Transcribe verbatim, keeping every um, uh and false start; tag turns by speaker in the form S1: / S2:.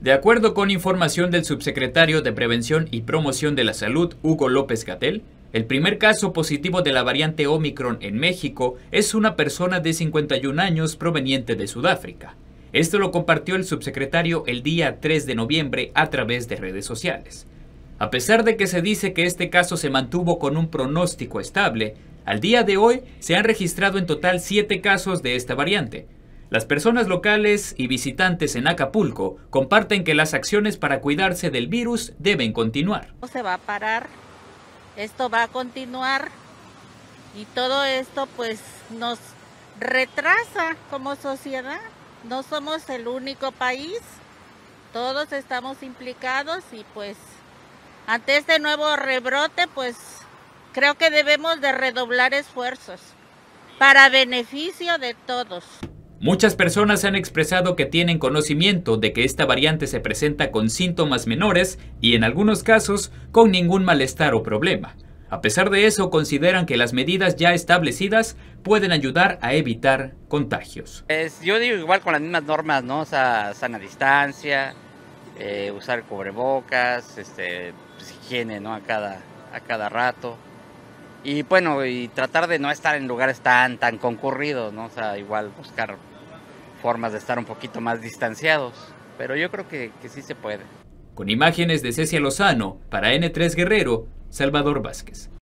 S1: De acuerdo con información del subsecretario de Prevención y Promoción de la Salud, Hugo López-Gatell, el primer caso positivo de la variante Omicron en México es una persona de cincuenta y un años proveniente de Sudáfrica. Esto lo compartió el subsecretario el día tres de noviembre a través de redes sociales. A pesar de que se dice que este caso se mantuvo con un pronóstico estable, al día de hoy se han registrado en total siete casos de esta variante. Las personas locales y visitantes en Acapulco comparten que las acciones para cuidarse del virus deben continuar.
S2: No se va a parar, esto va a continuar y todo esto pues nos retrasa como sociedad. No somos el único país, todos estamos implicados y pues ante este nuevo rebrote pues creo que debemos de redoblar esfuerzos para beneficio de todos.
S1: Muchas personas han expresado que tienen conocimiento de que esta variante se presenta con síntomas menores y en algunos casos con ningún malestar o problema. A pesar de eso, consideran que las medidas ya establecidas pueden ayudar a evitar contagios.
S3: Es, yo digo igual con las mismas normas, ¿no? O sea, sana distancia, eh, usar cubrebocas, este, pues, higiene, ¿no? A cada, a cada rato. Y bueno, y tratar de no estar en lugares tan, tan concurridos, ¿no? O sea, igual buscar formas de estar un poquito más distanciados, pero yo creo que, que sí se puede.
S1: Con imágenes de Cecia Lozano, para N tres Guerrero, Salvador Vázquez.